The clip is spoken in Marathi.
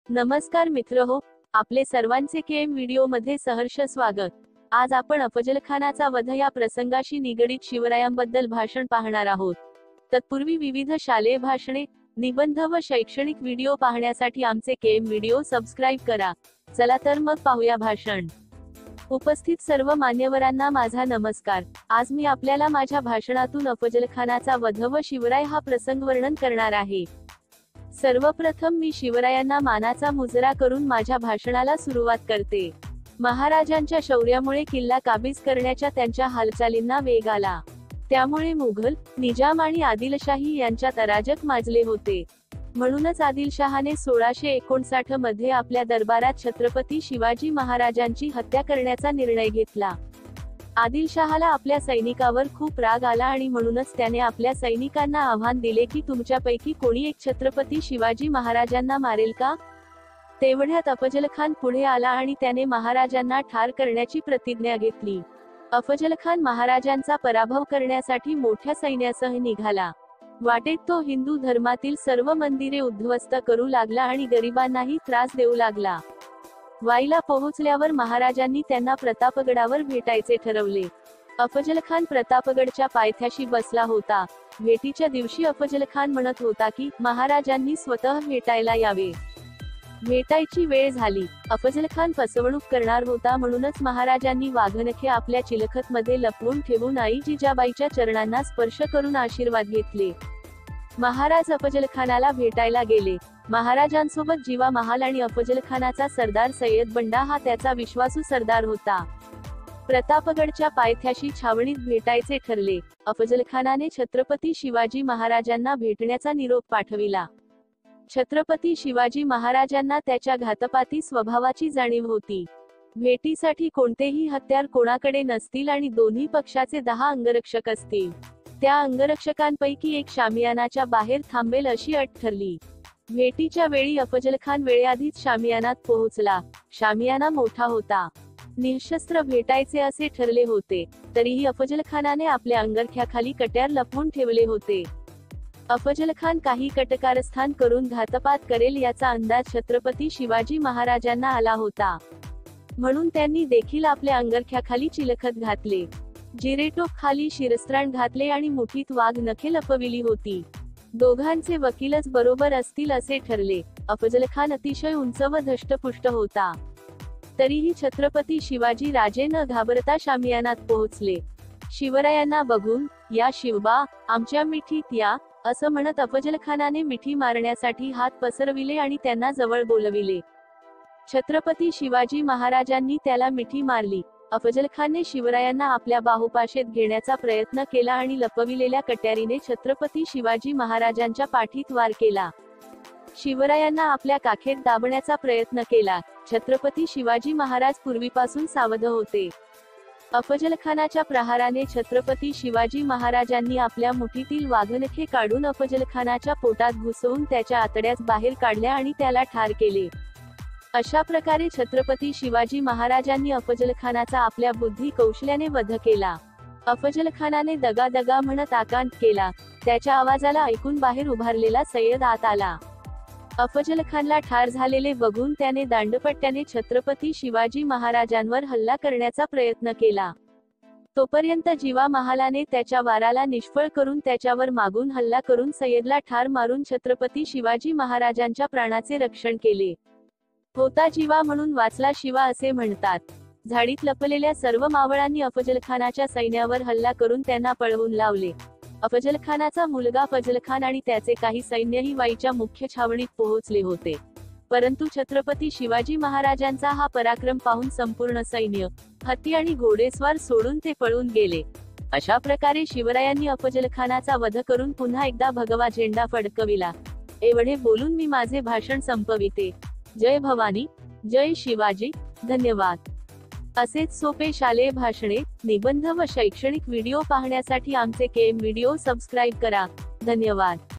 नमस्कार मित्रहो, आपले सर्वांचे केएम व्हिडिओ मध्ये सहर्ष स्वागत। आज आपण अफजलखानाचा वध या प्रसंगाशी निगडीत शिवरायांबद्दल भाषण पाहणार आहोत। तत्पूर्वी विविध शालेय भाषणे, निबंध व शैक्षणिक व्हिडिओ पाहण्यासाठी आमचे केएम व्हिडिओ सबस्क्राइब करा। चला तर मग पाहूया भाषण। उपस्थित सर्व मान्यवरांना माझा नमस्कार। आज मी आपल्याला माझ्या भाषणातून अफजलखानाचा वध व शिवराय हा प्रसंग वर्णन करणार आहे। सर्वप्रथम मी शिवरायांना मानाचा मुजरा करून माझ्या भाषणाला सुरुवात करते। महाराजांच्या शौर्यामुळे किल्ला काबीज करण्याच्या त्यांच्या हालचालींना वेग आला। त्यामुळे मुघल, निजाम आणि आदिलशाही यांच्यात अराजक माजले होते। म्हणूनच आदिलशहाने 1659 मध्ये आपल्या दरबारात छत्रपती शिवाजी महाराजांची हत्या करण्याचा निर्णय घेतला। आदिलशहाला आपल्या सैनिकावर खूप राग आला आणि म्हणूनच त्याने आपल्या सैनिकांना आव्हान दिले की तुमच्यापैकी कोणी एक छत्रपती शिवाजी महाराजांना मारेल का? तेवढ्यात अफजलखान पुढे आला आणि त्याने महाराजांना ठार करण्याची प्रतिज्ञा घेतली। अफजलखान महाराजांचा पराभव करण्यासाठी मोठ्या सैन्यासह निघाला। वाटेत तो हिंदू धर्मातील सर्व मंदिरे उद्ध्वस्त करू लागला आणि गरिबांनाही त्रास देऊ लागला। वाईला पोहोचल्यावर महाराजांनी त्यांना प्रतापगडावर भेटायचे ठरवले। अफजलखान प्रतापगडच्या पायथ्याशी बसला होता। भेटीच्या दिवशी अफजलखान म्हणत होता की महाराजांनी स्वतः भेटायला यावे। भेटायची वेळ झाली। अफजलखान फसवणूक करणार होता, म्हणूनच महाराजांनी वाघनखे आपल्या चिलखतमध्ये लपवून ठेवून आई जिजाबाईच्या चरणांना स्पर्श करून आशीर्वाद घेतले। महाराज अफजलखानाला भेटायला गेले। महाराजांसोबत जीवा महाल आणि अफजलखानाचा सरदार सय्यद बंडा हा त्याचा विश्वासू सरदार होता। प्रतापगडच्या पायथ्याशी छावणीत भेटायचे ठरले। अफजलखानाने छत्रपती शिवाजी महाराजांना भेटण्याचा निरोप पाठविला। छत्रपती शिवाजी महाराजांना त्याच्या घातपाती स्वभावाची जाणीव होती। भेटीसाठी कोणतेही हत्यार कोणाकडे नसतील आणि दोन्ही पक्षाचे 10 अंगरक्षक असतील। त्या अंगरक्षकांपैकी एक शामियानाच्या बाहेर थांबेल अशी अट ठरली। भेटीच्या वेळी अफजलखान वेळेआधीच शामियानात पोहोचला। शामियाना मोठा होता। निशस्त्र भेटायचे असे ठरले होते, तरीही अफजलखानाने आपल्या अंगरख्याखाली कट्यार लपवून ठेवले होते। अफजलखान काही कटकारस्थान करून घातपात करेल याचा अंदाज छत्रपती शिवाजी महाराजांना आला होता। म्हणून त्यांनी देखील आपल्या अंगरख्याखाली चिलखत घातले। जिरेटोप खाली शिरस्त्राण घातले आणि मुठीत वाघ नखे लपविली होती। दोघांचे वकीलच बरोबर असतील असे ठरले। अफजलखान अतिशय उंच व धष्टपुष्ट होता। तरीही छत्रपती शिवाजी राजे न घाबरता शामियानात पोहोचले। शिवरायांना बघून, या शिवबा, आमच्या मिठीत या, असं म्हणत अफजलखानाने मिठी मारण्यासाठी हात पसरविले आणि त्यांना जवळ बोलविले। छत्रपती शिवाजी महाराजांनी त्याला मिठी मारली। अफजलखानने शिवरायांना आपल्या बाहुपाशेत घेण्याचा प्रयत्न केला आणि लपविलेल्या कट्यारीने छत्रपती शिवाजी महाराजांच्या पाठीत वार केला। शिवरायांना आपल्या काखेत दाबण्याचा प्रयत्न केला। छत्रपती शिवाजी महाराज पूर्वीपासून सावध होते। अफजलखानाच्या प्रहाराने छत्रपती शिवाजी महाराजांनी आपल्या मुठीतील वाघनखे काढून अफजलखानाच्या पोटात घुसवून त्याच्या आतड्यास बाहेर काढल्या आणि त्याला ठार केले। अशा प्रकारे छत्रपती शिवाजी महाराजांनी अफजलखानाचा आपल्या बुद्धी कौशल्याने वध केला। अफजलखानाने दगा दगा म्हणत आकांत केला। त्याच्या आवाजाला ऐकून बाहेर उभारलेला सय्यद आत आला। अफजलखानला ठार झालेले बघून त्याने दांडपट्ट्याने छत्रपती शिवाजी महाराजांवर हल्ला करण्याचा प्रयत्न केला। तोपर्यंत जीवा महालाने त्याच्या वाराला निष्फळ करून त्याच्यावर मागून हल्ला करून सय्यदला ठार मारून छत्रपती शिवाजी महाराजांच्या प्राणाचे रक्षण केले। होता जीवा म्हणून वाचला शिवा असे म्हणतात। झाडीत लपलेल्या सर्व मावळांनी अफजलखानाच्या सैन्यावर हल्ला करून त्यांना पळवून लावले। अफजलखानाचा मुलगा फजलखान आणि त्याचे काही सैन्यही वाईच्या मुख्य छावणीत पोहोचले होते, परंतु छत्रपती शिवाजी महाराजांचा हा पराक्रम पाहून संपूर्ण सैन्य, हत्ती आणि घोडेस्वार सोडून ते पळून गेले। अशा प्रकारे शिवरायांनी अफजलखानाचा वध करून पुन्हा एकदा भगवा झेंडा फडकविला। एवढे बोलून मी माझे भाषण संपविते। जय भवानी, जय शिवाजी, धन्यवाद। असेच सोपे शालेय भाषणे, निबंध व शैक्षणिक व्हिडिओ पाहण्यासाठी आमचे केएम व्हिडिओ सबस्क्राइब करा। धन्यवाद।